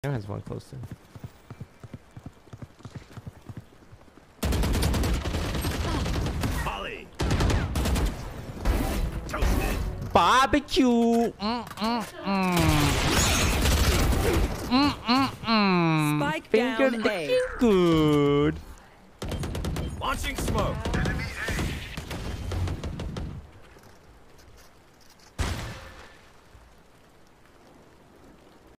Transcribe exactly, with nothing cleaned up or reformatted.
There has one close to. Molly. Toasted. Barbecue. Mm, mm, mm. Mm, mm, mm. Spike Finger down A. good. Launching smoke.